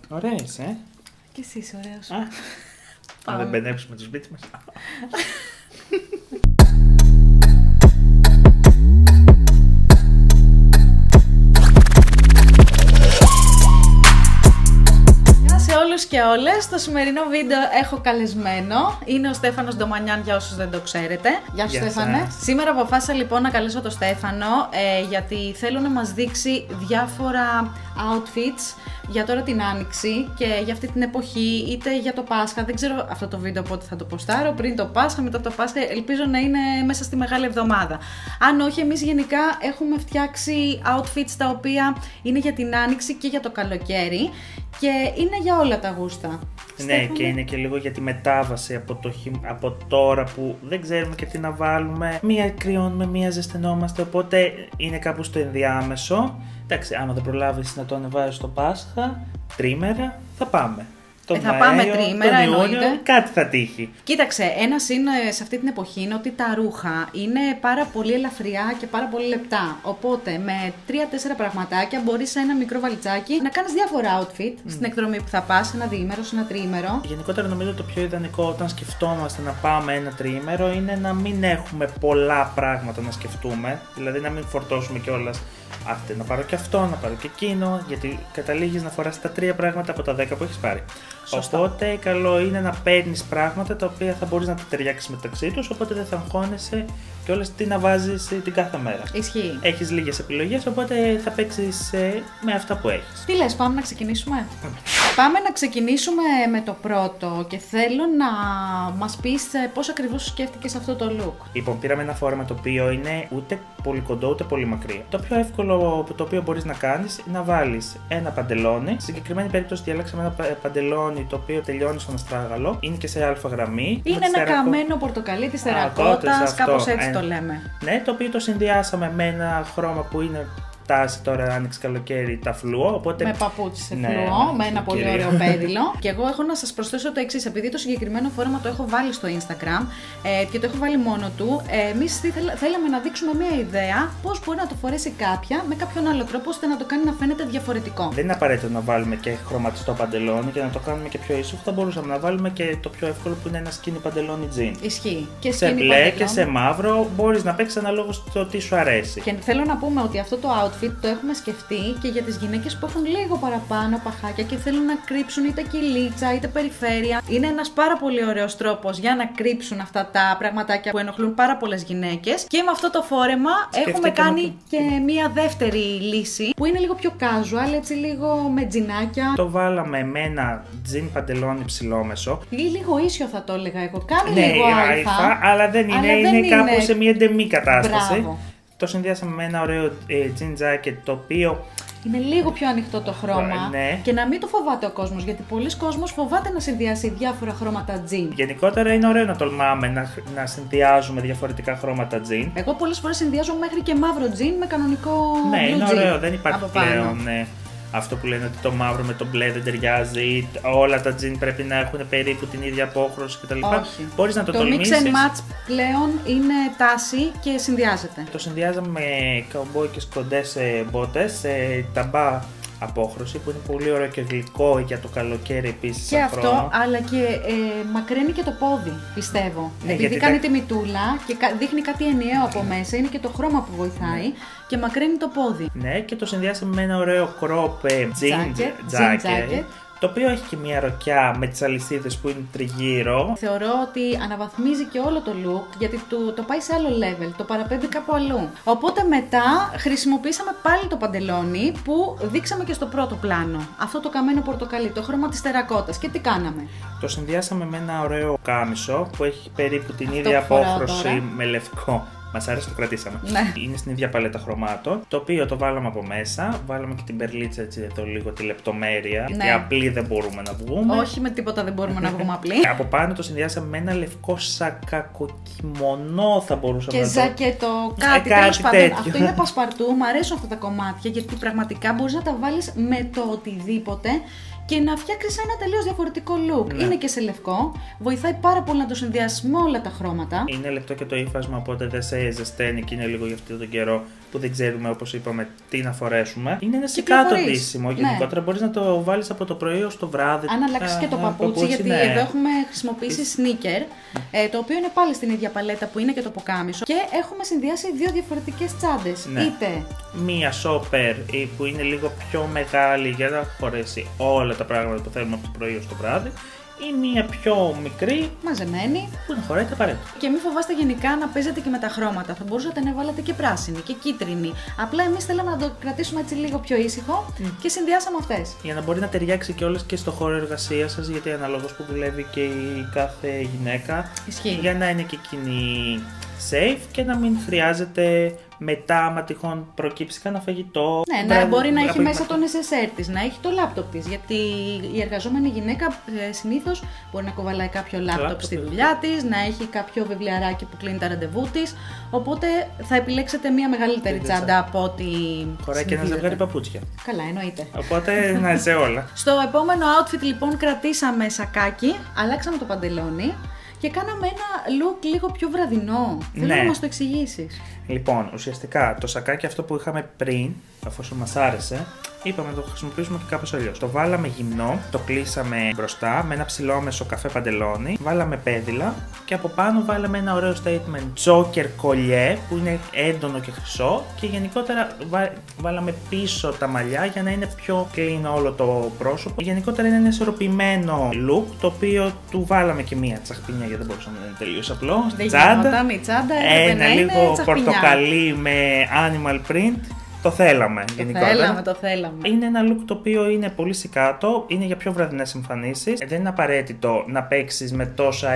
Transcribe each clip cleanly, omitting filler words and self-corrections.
Ωραία είσαι, Και εσύ είσαι ωραίος. Να δεν μπενέψουμε το σπίτι μας. Όλους και όλες, στο σημερινό βίντεο έχω καλεσμένο. Είναι ο Στέφανος Ντομανιάν, για όσους δεν το ξέρετε. Γεια σου, Στέφανε. Σήμερα αποφάσισα λοιπόν να καλέσω τον Στέφανο γιατί θέλω να μας δείξει διάφορα outfits για τώρα την Άνοιξη και για αυτή την εποχή, είτε για το Πάσχα. Δεν ξέρω αυτό το βίντεο πότε θα το ποστάρω, πριν το Πάσχα, μετά το Πάσχα. Ελπίζω να είναι μέσα στη Μεγάλη Εβδομάδα. Αν όχι, εμείς γενικά έχουμε φτιάξει outfits τα οποία είναι για την Άνοιξη και για το καλοκαίρι και είναι για όλα τα γούστα. Ναι, Στέφανε. και είναι και λίγο για τη μετάβαση από τώρα που δεν ξέρουμε και τι να βάλουμε. Μία κρυώνουμε, μία ζεσθενόμαστε, οπότε είναι κάπου στο ενδιάμεσο. Εντάξει, άμα δεν προλάβεις να το ανεβάζεις στο Πάσχα, τρίμερα, θα πάμε. Θα πάμε τρίμερα, εννοείται. Κάτι θα τύχει. Κοίταξε, ένα είναι σε αυτή την εποχή είναι ότι τα ρούχα είναι πάρα πολύ ελαφριά και πάρα πολύ λεπτά. Οπότε με 3-4 πραγματάκια μπορείς σε ένα μικρό βαλιτσάκι να κάνεις διάφορα outfit στην εκδρομή που θα πας, ένα διήμερο, σε ένα τριήμερο. Γενικότερα νομίζω το πιο ιδανικό όταν σκεφτόμαστε να πάμε ένα τριήμερο είναι να μην έχουμε πολλά πράγματα να σκεφτούμε. Δηλαδή να μην φορτώσουμε κιόλας. Να πάρω και αυτό, να πάρω και εκείνο, γιατί καταλήγεις να φοράς τα 3 πράγματα από τα 10 που έχεις πάρει. Σωστά. Οπότε καλό είναι να παίρνεις πράγματα τα οποία θα μπορείς να τα ταιριάξεις μεταξύ τους, οπότε δεν θα αγχώνεσαι και όλες τι να βάζεις την κάθε μέρα. Ισχύει. Έχεις λίγες επιλογές, οπότε θα παίξεις με αυτά που έχεις. Τι λες, πάμε να ξεκινήσουμε? Πάμε να ξεκινήσουμε με το πρώτο και θέλω να μας πεις πώς ακριβώς σκέφτηκες αυτό το look. Λοιπόν, πήραμε ένα φόρεμα το οποίο είναι ούτε πολύ κοντό ούτε πολύ μακρύ. Το πιο εύκολο το οποίο μπορείς να κάνεις είναι να βάλεις ένα παντελόνι. Στη συγκεκριμένη περίπτωση διάλεξαμε ένα παντελόνι το οποίο τελειώνει στον αστράγαλο. Είναι και σε αλφα γραμμή. Είναι ένα καμένο πορτοκαλί της τερακότας, κάπως έτσι το λέμε. Ναι, το οποίο το συνδυάσαμε με ένα χρώμα που είναι τάση τώρα άνοιξη καλοκαίρι, τα φλουό. Οπότε... Με παπούτσι σε φλουό, με ένα πολύ ωραίο πέδιλο. Και εγώ έχω να σας προσθέσω το εξής. Επειδή το συγκεκριμένο φόρεμα το έχω βάλει στο Instagram και το έχω βάλει μόνο του, εμείς θέλαμε να δείξουμε μια ιδέα πώς μπορεί να το φορέσει κάποια με κάποιον άλλο τρόπο ώστε να το κάνει να φαίνεται διαφορετικό. Δεν είναι απαραίτητο να βάλουμε και χρωματιστό παντελόνι και να το κάνουμε και πιο ήσυχο. Θα μπορούσαμε να βάλουμε και το πιο εύκολο που είναι ένα σκίνι παντελόνι τζιν. Ισχύει. Και σε μπλε και σε μαύρο μπορείς να παίξεις αναλόγως το τι σου αρέσει. Και θέλω να πούμε ότι αυτό το outfit το έχουμε σκεφτεί και για τις γυναίκες που έχουν λίγο παραπάνω παχάκια και θέλουν να κρύψουν είτε κυλίτσα είτε περιφέρεια. Είναι ένας πάρα πολύ ωραίος τρόπος για να κρύψουν αυτά τα πραγματάκια που ενοχλούν πάρα πολλές γυναίκες. Και με αυτό το φόρεμα έχουμε κάνει και μία δεύτερη λύση που είναι λίγο πιο casual, έτσι λίγο με τζινάκια. Το βάλαμε με ένα τζιν παντελόνι ψηλόμεσο. Ή λίγο ίσιο θα το έλεγα εγώ. Κάνει ναι, λίγο αλφα, αλλά δεν είναι, είναι κάπου σε μία ντεμή κατάσταση. Μπράβο. Το συνδυάσαμε με ένα ωραίο jean jacket το οποίο είναι λίγο πιο ανοιχτό το χρώμα ναι. Και να μην το φοβάται ο κόσμος, γιατί πολλοί κόσμος φοβάται να συνδυάσει διάφορα χρώματα jean. Γενικότερα είναι ωραίο να τολμάμε να συνδυάζουμε διαφορετικά χρώματα jean. Εγώ πολλές φορές συνδυάζω μέχρι και μαύρο jean με κανονικό ναι, blue είναι jean. ωραίο, δεν υπάρχει πλέον αυτό που λένε ότι το μαύρο με το μπλε δεν ταιριάζει, όλα τα jean πρέπει να έχουν περίπου την ίδια απόχρωση κτλ. Όχι. Μπορείς να το tolμήσεις. Το mix and match πλέον είναι τάση και συνδυάζεται. Το συνδυάζαμε με καουμπόικες κοντές μπότες, ταμπά απόχρωση που είναι πολύ ωραίο και γλυκό για το καλοκαίρι επίσης. Και αυτό, χρόνο. Αλλά και μακραίνει και το πόδι, πιστεύω. Ναι, επειδή κάνει τη μυτούλα και δείχνει κάτι ενιαίο από μέσα, είναι και το χρώμα που βοηθάει και μακραίνει το πόδι. Ναι, και το συνδυάσαμε με ένα ωραίο crop jean jacket. Το οποίο έχει και μια ροκιά με τις αλυσίδες που είναι τριγύρω. Θεωρώ ότι αναβαθμίζει και όλο το look γιατί το πάει σε άλλο level, το παραπέμπει κάπου αλλού. Οπότε μετά χρησιμοποίησαμε πάλι το παντελόνι που δείξαμε και στο πρώτο πλάνο. Αυτό το καμένο πορτοκαλί, το χρώμα της τερακότας. Και τι κάναμε? Το συνδυάσαμε με ένα ωραίο κάμισο που έχει περίπου την ίδια απόχρωση με λευκό. Μας άρεσε, το κρατήσαμε. Ναι. Είναι στην ίδια παλέτα χρωμάτων. Το οποίο το βάλαμε από μέσα. Βάλαμε και την περλίτσα έτσι εδώ λίγο τη λεπτομέρεια. Γιατί απλή δεν μπορούμε να βγούμε. Όχι με τίποτα δεν μπορούμε να βγούμε απλή. Από πάνω το συνδυάσαμε με ένα λευκό σακακοκιμονό θα μπορούσαμε και να το... ζακέτο, κάτι τέλος πάντων. Αυτό είναι πασπαρτού. Μου αρέσουν αυτά τα κομμάτια γιατί πραγματικά μπορείς να τα βάλεις με το οτιδήποτε. και να φτιάξεις ένα τελείως διαφορετικό look. Ναι. Είναι και σε λευκό, βοηθάει πάρα πολύ να το συνδυάσεις με όλα τα χρώματα. Είναι λεπτό και το ύφασμα, οπότε δεν σε ζεσταίνει και είναι λίγο για αυτόν τον καιρό που δεν ξέρουμε, όπως είπαμε, τι να φορέσουμε. Είναι ένα κάτω ντύσιμο. Γενικότερα μπορείς να το βάλεις από το πρωί ως το βράδυ. Αν αλλάξεις και το παπούτσι, γιατί ναι. εδώ έχουμε χρησιμοποιήσει sneaker, το οποίο είναι πάλι στην ίδια παλέτα που είναι και το ποκάμισο. Και έχουμε συνδυάσει δύο διαφορετικές τσάντες. Ναι. Είτε μία σόπερ που είναι λίγο πιο μεγάλη για να χωρέσει όλα τα πράγματα που θέλουμε από το πρωί ως το βράδυ, ή μία πιο μικρή, μαζεμένη, που να χωράει τα απαραίτητα. Και μην φοβάστε γενικά να παίζετε και με τα χρώματα. Θα μπορούσατε να βάλετε και πράσινη και κίτρινη. Απλά εμείς θέλαμε να το κρατήσουμε έτσι λίγο πιο ήσυχο και συνδυάσαμε αυτές. Για να μπορεί να ταιριάξει κιόλας και στο χώρο εργασίας σας, γιατί αναλόγως που δουλεύει και η κάθε γυναίκα. Ισχύει. Για να είναι και εκείνη safe και να μην χρειάζεται μετά, άμα τυχόν προκύψει κανένα φαγητό. Ναι, να μπορεί να έχει μέσα τον SSR της, να έχει το λάπτοπ της. Γιατί η εργαζόμενη γυναίκα συνήθως μπορεί να κοβαλάει κάποιο λάπτοπ στη δουλειά της, να έχει κάποιο βιβλιαράκι που κλείνει τα ραντεβού της. Οπότε θα επιλέξετε μια μεγαλύτερη τσάντα από ό,τι. Χωράει και ένα ζευγάρι παπούτσια. Καλά, εννοείται. Οπότε να είσαι όλα. Στο επόμενο outfit λοιπόν κρατήσαμε σακάκι, αλλάξαμε το παντελόνι και κάναμε ένα look λίγο πιο βραδινό. Θέλω να μας το εξηγήσεις. Λοιπόν, ουσιαστικά το σακάκι αυτό που είχαμε πριν, αφού μας άρεσε, είπαμε να το χρησιμοποιήσουμε και κάπως αλλιώς. Το βάλαμε γυμνό, το κλείσαμε μπροστά με ένα ψηλόμεσο καφέ παντελόνι, βάλαμε πέδιλα και από πάνω βάλαμε ένα ωραίο statement τζόκερ κολιέ που είναι έντονο και χρυσό και γενικότερα βάλαμε πίσω τα μαλλιά για να είναι πιο clean όλο το πρόσωπο. Γενικότερα είναι ένα ισορροπημένο look, το οποίο του βάλαμε και μία τσαχπινιά γιατί δεν μπορούσαμε να είναι τελείως απλό. Τσάντα, ένα λίγο πορτοκαλί με animal print. Το θέλαμε γενικότερα. Το θέλαμε. Είναι ένα look το οποίο είναι πολύ σικάτο, είναι για πιο βραδινές εμφανίσεις. Δεν είναι απαραίτητο να παίξεις με τόσα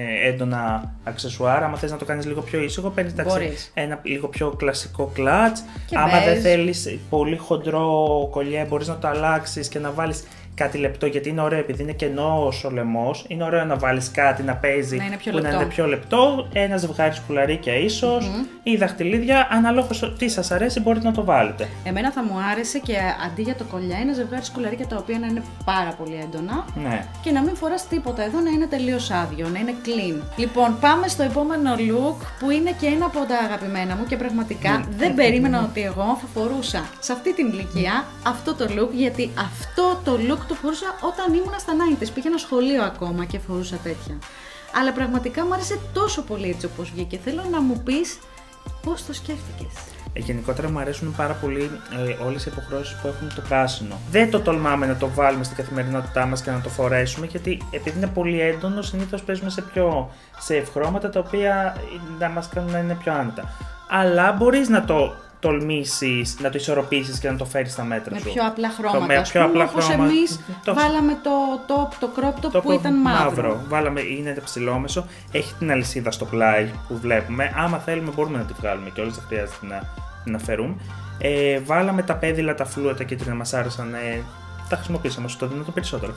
έντονα αξεσουάρ. Άμα θες να το κάνεις λίγο πιο ήσυχο, παίρνεις ένα λίγο πιο κλασικό κλατς. Άμα δεν θέλεις πολύ χοντρό κολλιέ, μπορείς να το αλλάξεις και να βάλεις κάτι λεπτό, γιατί είναι ωραίο επειδή είναι κενός ο λαιμός. Είναι ωραίο να βάλεις κάτι να παίζει να είναι πιο λεπτό. Ένα ζευγάρι σκουλαρίκια ίσως ή δαχτυλίδια. Αναλόγως τι σας αρέσει, μπορείτε να το βάλετε. Εμένα θα μου άρεσε και αντί για το κολλιά ένα ζευγάρι σκουλαρίκια τα οποία να είναι πάρα πολύ έντονα. Ναι. Και να μην φοράς τίποτα εδώ, να είναι τελείως άδειο, να είναι clean. Λοιπόν, πάμε στο επόμενο look που είναι και ένα από τα αγαπημένα μου και πραγματικά δεν περίμενα ότι εγώ θα φορούσα σε αυτή την ηλικία αυτό το look, γιατί αυτό το look το φορούσα όταν ήμουνα στα 90's. Πήγαινα σχολείο ακόμα και φορούσα τέτοια. Αλλά πραγματικά μου άρεσε τόσο πολύ έτσι όπως βγήκε. Θέλω να μου πεις πώς το σκέφτηκες. Γενικότερα μου αρέσουν πάρα πολύ όλες οι υποχρεώσεις που έχουν το πράσινο. Δεν το τολμάμε να το βάλουμε στην καθημερινότητά μας και να το φορέσουμε, γιατί επειδή είναι πολύ έντονο, συνήθως παίζουμε σε πιο safe χρώματα τα οποία να μας κάνουν να είναι πιο άνετα. Αλλά μπορείς να το τολμήσεις, να το ισορροπήσεις και να το φέρεις στα μέτρα σου. Με πιο απλά χρώματα. Με πιο απλά χρώματα. Όπως εμείς βάλαμε το crop top που ήταν μαύρο. Βάλαμε, είναι ψηλόμεσο, έχει την αλυσίδα στο πλάι που βλέπουμε. Άμα θέλουμε μπορούμε να τη βγάλουμε και όλες, δεν χρειάζεται να φέρουμε. Βάλαμε τα πέδιλα, τα φλούα, τα κίτρινα μας άρεσαν. Τα χρησιμοποίησαμε όσο το δυνατό περισσότερο.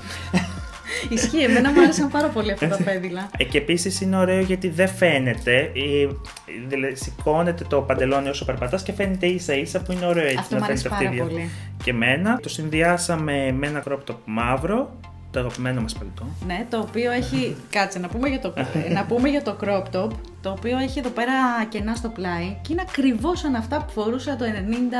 Ισχύει, εμένα μου άρεσαν πάρα πολύ αυτά τα πέδιλα. Και επίσης είναι ωραίο γιατί δεν φαίνεται. Δηλαδή, σηκώνεται το παντελόνι όσο περπατάς και φαίνεται ίσα ίσα που είναι ωραίο έτσι. Αυτό μου αρέσει πάρα πολύ. Και εμένα το συνδυάσαμε με ένα crop top μαύρο, το αγαπημένο μας παλιτό. Ναι, το οποίο έχει. Κάτσε, να πούμε για το crop top, το οποίο έχει εδώ πέρα κενά στο πλάι και είναι ακριβώς σαν αυτά που φορούσα το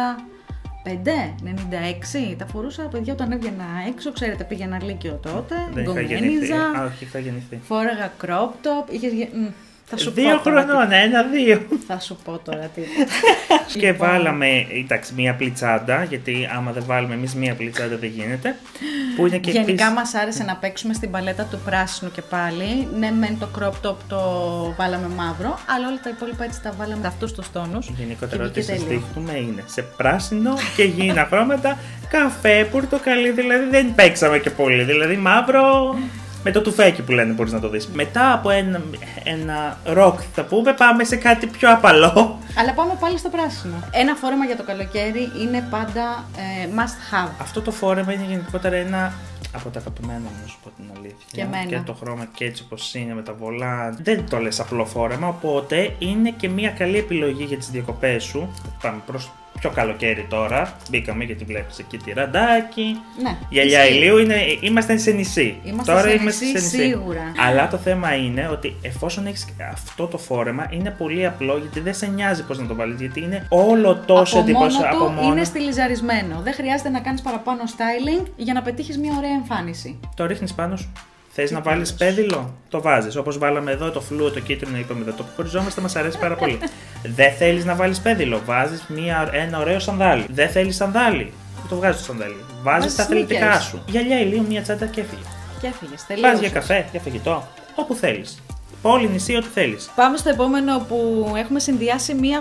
96, τα φορούσα παιδιά όταν έβγαινα έξω, ξέρετε, πήγαινα λύκειο τότε, γκομμένιζα, είχα γεννηθεί. Φόραγα crop top, θα σου 2 χρονών, 1-2. Θα σου πω τώρα τι. Και βάλαμε, εντάξει, μία απλή τσάντα, γιατί άμα δεν βάλουμε εμείς μία απλή τσάντα δεν γίνεται. Που είναι και γενικά μας άρεσε να παίξουμε στην παλέτα του πράσινου και πάλι. Ναι, μεν το crop top το βάλαμε μαύρο, αλλά όλα τα υπόλοιπα έτσι τα βάλαμε αυτούς τους τόνους. Γενικότερα ό,τι σας δείχνουμε είναι σε πράσινο και γήινα χρώματα, καφέ, πορτοκαλί, δηλαδή δεν παίξαμε και πολύ. Δηλαδή μαύρο. Με το τουφέκι που λένε μπορείς να το δεις. Μετά από ένα ροκ θα πούμε, πάμε σε κάτι πιο απαλό. Αλλά πάμε πάλι στο πράσινο. Ένα φόρεμα για το καλοκαίρι είναι πάντα must have. Αυτό το φόρεμα είναι γενικότερα ένα από τα αγαπημένα μου, να σου πω την αλήθεια. Και εμένα. Και το χρώμα και έτσι όπως είναι με τα βολά. Δεν το λες απλό φόρεμα, οπότε είναι και μια καλή επιλογή για τις διακοπές σου. Πάμε προς πιο καλοκαίρι τώρα. Μπήκαμε γιατί βλέπεις εκεί τη ραντάκι. Ναι. Γυαλιά ηλίου, είμαστε σε νησί. Τώρα είμαστε σε νησί, σίγουρα. Αλλά το θέμα είναι ότι εφόσον έχεις αυτό το φόρεμα, είναι πολύ απλό γιατί δεν σε νοιάζει πώς να το βάλεις. Γιατί είναι όλο τόσο εντυπωσιακό. Από μόνο του είναι στιλιζαρισμένο. Δεν χρειάζεται να κάνεις παραπάνω styling για να πετύχεις μια ωραία εμφάνιση. Το ρίχνεις πάνω σου. Θες να βάλεις πέδιλο, το βάζεις. Όπως βάλαμε εδώ το φλούο, το κίτρινο, είπαμε εδώ το που χωριζόμαστε, μας αρέσει πάρα πολύ. Δεν θέλεις να βάλεις πέδιλο, βάζεις ένα ωραίο σανδάλι. Δεν θέλεις σανδάλι, το βγάζεις το σανδάλι. Βάζεις τα αθλητικά σου. Γυαλιά ηλίου, μία τσάντα και έφυγε. Και έφυγες, τελείωσε. Πας για καφέ, για φαγητό, όπου θέλεις. Πόλη, νησί, ό,τι θέλεις. Πάμε στο επόμενο που έχουμε συνδυάσει μία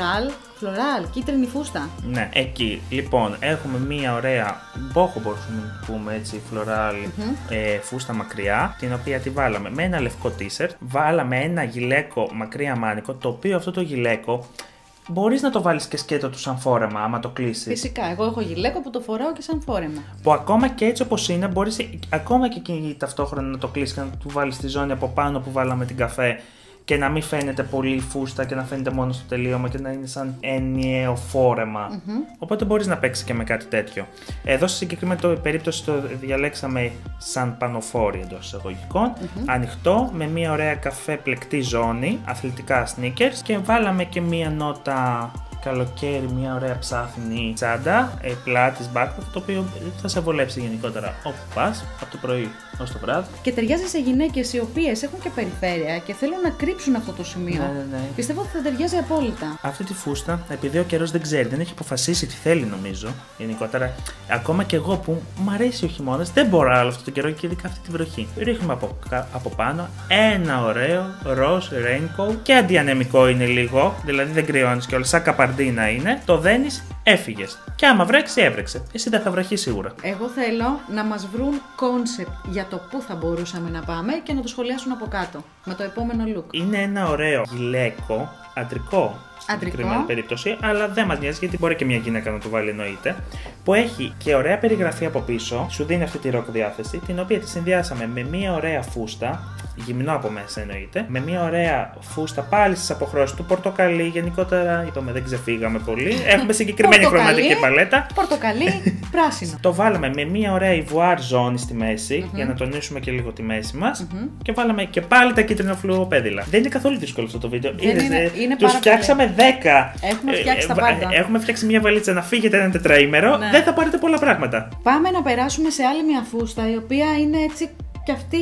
φλωράλ, κίτρινη φούστα. Ναι, εκεί. Λοιπόν, έχουμε μία ωραία μπόχο, μπορούμε να πούμε έτσι, φλωράλ φούστα μακριά, την οποία τη βάλαμε με ένα λευκό t-shirt, βάλαμε ένα γυλαίκο μακριά μάνικο, το οποίο αυτό το γυλαίκο μπορείς να το βάλεις και σκέτο του σαν φόρεμα, άμα το κλείσεις. Φυσικά, εγώ έχω γυλαίκο που το φοράω και σαν φόρεμα. Που ακόμα και έτσι όπως είναι, μπορείς ακόμα και εκεί ταυτόχρονα να το κλείσεις και να του βάλεις τη ζώνη από πάνω που βάλαμε την καφέ και να μην φαίνεται πολύ φούστα και να φαίνεται μόνο στο τελείωμα και να είναι σαν ενιαίο φόρεμα. Οπότε μπορείς να παίξεις και με κάτι τέτοιο. Εδώ στη συγκεκριμένη περίπτωση το διαλέξαμε σαν πανοφόρι εντός εισαγωγικών. Ανοιχτό, με μια ωραία καφέ πλεκτή ζώνη, αθλητικά sneakers και βάλαμε και μια νότα καλοκαίρι, μια ωραία ψάφινη τσάντα, πλάτης, backpack, το οποίο θα σε βολέψει γενικότερα όπου πας, από το πρωί ως το βράδυ. Και ταιριάζει σε γυναίκες οι οποίες έχουν και περιφέρεια και θέλουν να κρύψουν αυτό το σημείο. Ναι. Πιστεύω ότι θα ταιριάζει απόλυτα. Αυτή τη φούστα, επειδή ο καιρός δεν ξέρει, δεν έχει αποφασίσει τι θέλει νομίζω. Γενικότερα, ακόμα και εγώ που μου αρέσει ο χειμώνας, δεν μπορώ άλλο αυτό το καιρό και ειδικά αυτή τη βροχή. Ρίχνουμε από πάνω ένα ωραίο ροζ raincoat και αντιανεμικό είναι λίγο, δηλαδή δεν κρυώνεις κιόλας, σαν καπαρντίνα είναι. Το δένεις, έφυγες. Και άμα βρέξει, έβρεξε. Εσύ δεν θα βραχεί σίγουρα. Εγώ θέλω να μας βρουν concept για το πού θα μπορούσαμε να πάμε και να το σχολιάσουν από κάτω με το επόμενο look. Είναι ένα ωραίο γυλαίκο, αντρικό στην συγκεκριμένη περίπτωση, αλλά δεν μας νοιάζει γιατί μπορεί και μια γυναίκα να το βάλει εννοείται. Που έχει και ωραία περιγραφή από πίσω, σου δίνει αυτή τη ροκ διάθεση, την οποία τη συνδυάσαμε με μια ωραία φούστα, γυμνό από μέσα εννοείται, με μια ωραία φούστα πάλι στις αποχρώσεις του πορτοκαλί. Γενικότερα είπαμε δεν ξεφύγαμε πολύ. Έχουμε συγκεκριμένη χρωματική παλέτα. Πορτοκαλί, πράσινο. Το βάλαμε με μια ωραία ιβουάρ ζώνη στη μέση για να τονίσουμε και λίγο τη μέση μας. Και βάλαμε και πάλι τα κίτρινα φλουοπέδιλα. Δεν είναι καθόλου δύσκολο αυτό το βίντεο. Τους φτιάξαμε 10. Έχουμε φτιάξει τα πάντα. Έχουμε φτιάξει μια βαλίτσα να φύγετε ένα τετραήμερο. Ναι. Δεν θα πάρετε πολλά πράγματα. Πάμε να περάσουμε σε άλλη μια φούστα η οποία είναι έτσι και αυτή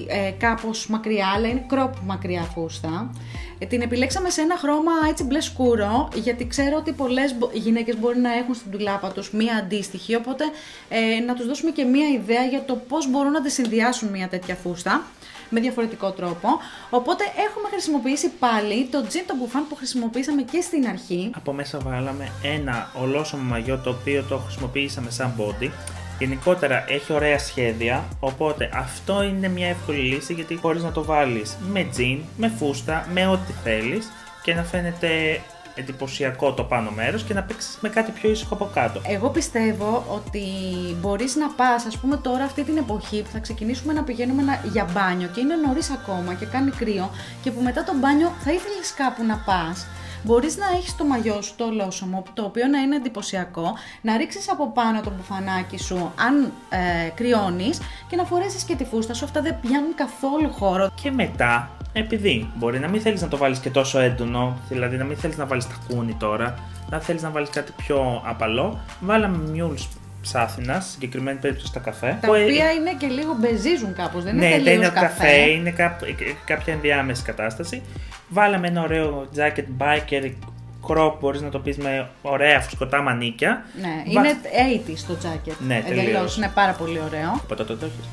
κάπως μακριά, αλλά είναι crop μακριά φούστα. Την επιλέξαμε σε ένα χρώμα έτσι μπλε σκούρο, γιατί ξέρω ότι πολλές γυναίκες μπορεί να έχουν στην τουλάπα τους μία αντίστοιχη, οπότε να τους δώσουμε και μία ιδέα για το πώς μπορούν να τη συνδυάσουν μία τέτοια φούστα με διαφορετικό τρόπο. Οπότε έχουμε χρησιμοποιήσει πάλι το jean το μπουφάν που χρησιμοποιήσαμε και στην αρχή. Από μέσα βάλαμε ένα ολόσωμο μαγιό το οποίο το χρησιμοποιήσαμε σαν body. Γενικότερα έχει ωραία σχέδια, οπότε αυτό είναι μια εύκολη λύση γιατί μπορείς να το βάλεις με jean, με φούστα, με ό,τι θέλεις και να φαίνεται εντυπωσιακό το πάνω μέρος και να παίξεις με κάτι πιο ήσυχο από κάτω. Εγώ πιστεύω ότι μπορείς να πας, ας πούμε τώρα αυτή την εποχή που θα ξεκινήσουμε να πηγαίνουμε για μπάνιο και είναι νωρίς ακόμα και κάνει κρύο και που μετά το μπάνιο θα ήθελες κάπου να πας. Μπορείς να έχεις το μαγιό σου, το ολόσωμο, το οποίο να είναι εντυπωσιακό, να ρίξεις από πάνω το μπουφανάκι σου αν κρυώνεις και να φορέσεις και τη φούστα σου, αυτά δεν πιάνουν καθόλου χώρο. Και μετά, επειδή μπορεί να μην θέλεις να το βάλεις και τόσο έντονο, δηλαδή να μην θέλεις να βάλεις τακούνι τώρα, να θέλεις να βάλεις κάτι πιο απαλό, βάλαμε μιούλς ψάθινα, στη συγκεκριμένη περίπτωση τα καφέ. Τα οποία είναι και λίγο μπεζίζουν κάπως, δεν είναι τελείως είναι καφέ. Είναι κάποια ενδιάμεση κατάσταση. Βάλαμε ένα ωραίο jacket biker crop, μπορείς να το πεις με ωραία φουσκωτά μανίκια. Ναι, είναι 80's το jacket. Ναι, τελείως. Είναι πάρα πολύ ωραίο. Ποτέ το έχεις?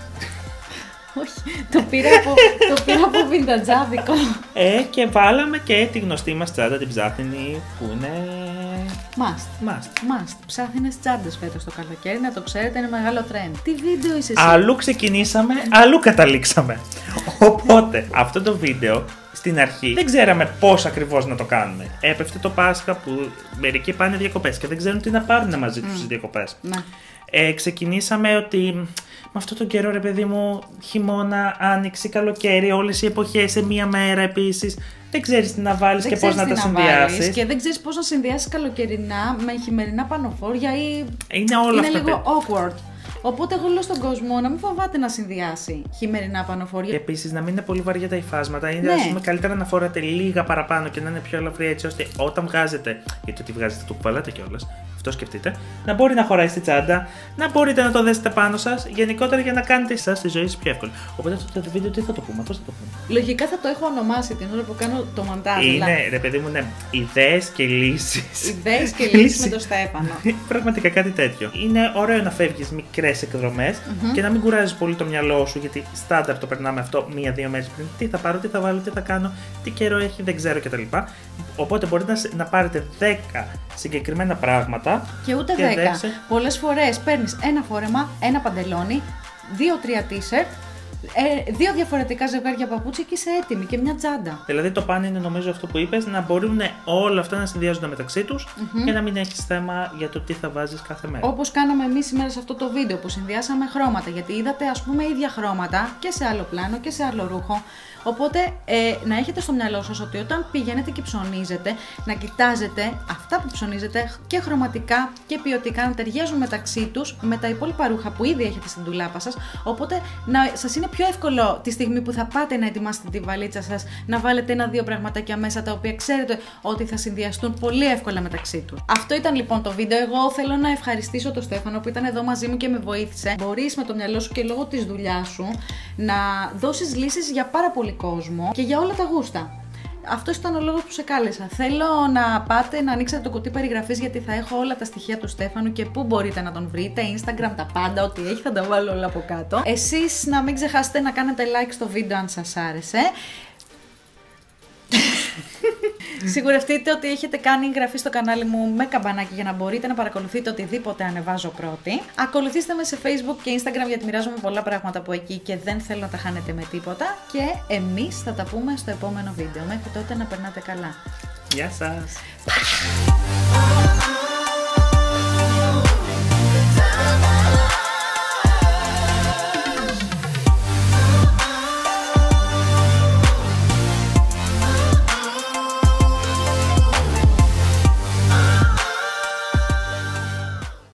Όχι, το πήρα από βιντατζάδικο. Και βάλαμε και τη γνωστή μας τσάντα, την ψάθινη, που είναι... Must. Ψάθινες τσάντες φέτος το καλοκαίρι, να το ξέρετε, είναι μεγάλο trend. Τι βίντεο είσαι εσύ? Αλλού ξεκινήσαμε, αλλού καταλήξαμε. Οπότε, αυτό το βίντεο στην αρχή δεν ξέραμε πώς ακριβώς να το κάνουμε. Έπεφτε το Πάσχα που μερικοί πάνε διακοπές και δεν ξέρουν τι να πάρουν μαζί τους στις διακοπές. Ναι. Ξεκινήσαμε ότι με αυτόν τον καιρό, ρε παιδί μου, χειμώνα, άνοιξη, καλοκαίρι, όλες οι εποχές σε μία μέρα επίσης. Δεν ξέρεις τι να βάλεις και πώς να τα συνδυάσεις. Και δεν ξέρεις πώς να συνδυάσεις καλοκαιρινά με χειμερινά πανοφόρια ή. Είναι όλα αυτά. Είναι λίγο awkward. Οπότε εγώ λέω στον κόσμο να μην φοβάται να συνδυάσει χειμερινά πανοφόρια. Και επίσης να μην είναι πολύ βαριά τα υφάσματα. Είναι, ας πούμε, καλύτερα να φοράτε λίγα παραπάνω και να είναι πιο ελαφριά, έτσι ώστε όταν βγάζετε. Γιατί ότι βγάζετε το κουβαλάτε κιόλας. Αυτό σκεφτείτε. Να μπορεί να χωράει στη τσάντα, να μπορείτε να το δέσετε πάνω σας. Γενικότερα για να κάνετε εσάς τη ζωή σας πιο εύκολη. Οπότε αυτό το βίντεο τι θα το πούμε, πώς θα το πούμε. Λογικά θα το έχω ονομάσει την ώρα που κάνω το μοντάζ. Είναι, ρε παιδί μου, ναι, ιδέες και λύσεις. Ιδέες και λύσεις με τον Στέφανο. Πραγματικά κάτι τέτοιο. Είναι ωραίο να φεύγεις μικρές εκδρομές και να μην κουράζεις πολύ το μυαλό σου, γιατί στάνταρ το περνάμε αυτό 1-2 μέρες πριν. Τι θα πάρω, τι θα βάλω, τι θα κάνω, τι καιρό έχει, δεν ξέρω κτλ. Οπότε μπορείτε να πάρετε 10 συγκεκριμένα πράγματα. Και ούτε 10. Πολλές φορές παίρνεις ένα φόρεμα, ένα παντελόνι, 2-3 t-shirt, 2 διαφορετικά ζευγάρια παπούτσια και είσαι έτοιμη και μια τσάντα. Δηλαδή το πάνε είναι, νομίζω, αυτό που είπες, να μπορούν όλα αυτά να συνδυάζονται μεταξύ τους και να μην έχεις θέμα για το τι θα βάζεις κάθε μέρα. Όπως κάναμε εμείς σήμερα σε αυτό το βίντεο που συνδυάσαμε χρώματα, γιατί είδατε ας πούμε ίδια χρώματα και σε άλλο πλάνο και σε άλλο ρούχο. Οπότε να έχετε στο μυαλό σας ότι όταν πηγαίνετε και ψωνίζετε, να κοιτάζετε αυτά που ψωνίζετε και χρωματικά και ποιοτικά να ταιριάζουν μεταξύ τους με τα υπόλοιπα ρούχα που ήδη έχετε στην ντουλάπα σας. Οπότε να σας είναι πιο εύκολο τη στιγμή που θα πάτε να ετοιμάσετε τη βαλίτσα σας να βάλετε 1-2 πραγματάκια μέσα τα οποία ξέρετε ότι θα συνδυαστούν πολύ εύκολα μεταξύ τους. Αυτό ήταν λοιπόν το βίντεο. Εγώ θέλω να ευχαριστήσω τον Στέφανο που ήταν εδώ μαζί μου και με βοήθησε. Μπορείς με το μυαλό σου και λόγω της δουλειάς σου να δώσεις λύσεις για πάρα πολύ κόσμο και για όλα τα γούστα. Αυτό ήταν ο λόγος που σε κάλεσα. Θέλω να πάτε να ανοίξετε το κουτί περιγραφής, γιατί θα έχω όλα τα στοιχεία του Στέφανου και πού μπορείτε να τον βρείτε, Instagram, τα πάντα, ό,τι έχει θα τα βάλω όλα από κάτω. Εσείς να μην ξεχάσετε να κάνετε like στο βίντεο αν σας άρεσε. Σιγουρευτείτε ότι έχετε κάνει εγγραφή στο κανάλι μου με καμπανάκι για να μπορείτε να παρακολουθείτε οτιδήποτε ανεβάζω πρώτη. Ακολουθήστε με σε Facebook και Instagram, γιατί μοιράζομαι πολλά πράγματα από εκεί και δεν θέλω να τα χάνετε με τίποτα. Και εμείς θα τα πούμε στο επόμενο βίντεο. Μέχρι τότε να περνάτε καλά. Γεια σας!